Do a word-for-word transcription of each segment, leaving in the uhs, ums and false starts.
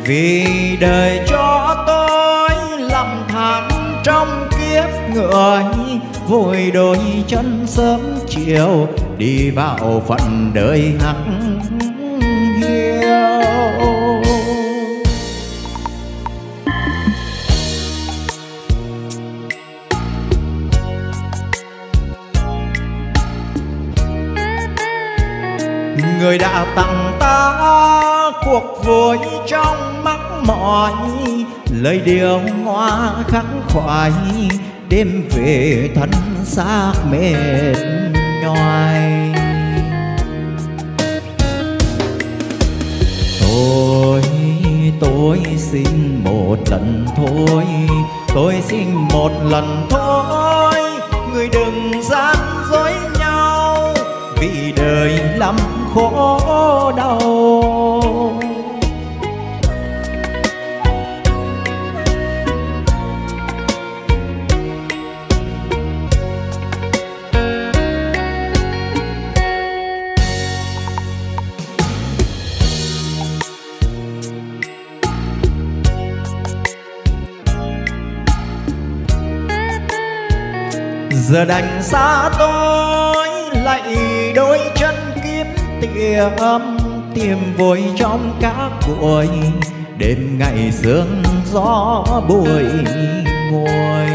vì đời cho tôi lầm than trong kiếp người, vội đôi chân sớm chiều đi vào phận đời hắc hiu. Người đã tặng ta cuộc vui trong mắt mỏi, lời điệu hoa khắc khoải đêm về thân xác mệt nhoài. Tôi, tôi xin một lần thôi, tôi xin một lần thôi, người đừng gian dối nhau, vì đời lắm khổ đau. Giờ đành xa tôi lại đôi chân kiếm tìm, tìm vui trong các buổi đêm ngày sương gió bụi ngồi.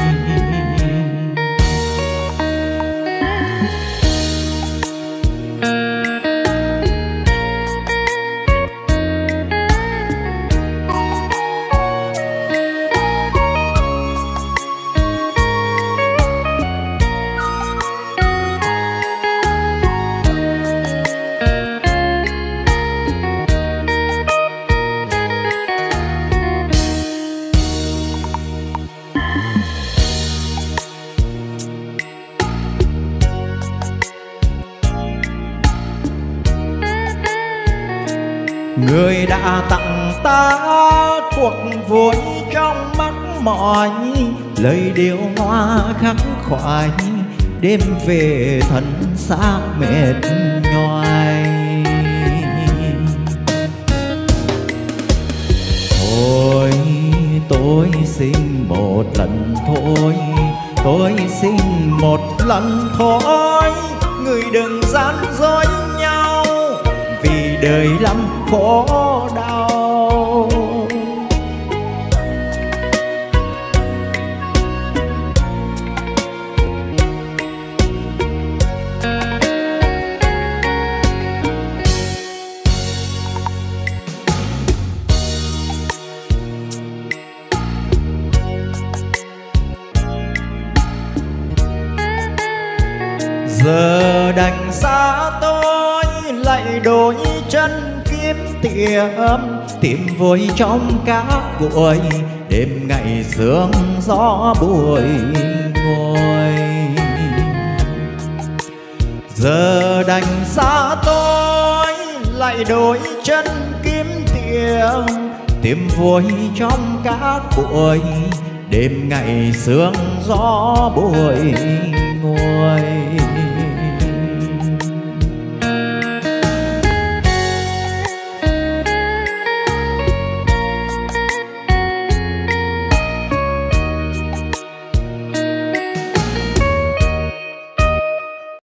Người đã tặng ta cuộc vui trong mắt mỏi, lời điệu hoa khắc khoải đêm về thân xác mệt nhoài. Thôi tôi xin một lần thôi, tôi xin một lần thôi, người đừng gian dối nhau, vì đời lắm khổ đau. Giờ đành xa tôi lại đôi chân kiếm tìm, tìm vui trong các buổi đêm ngày sương gió bụi ngồi. Giờ đành xa tôi lại đôi chân kiếm tìm, tìm vui trong các buổi đêm ngày sương gió bụi ngồi.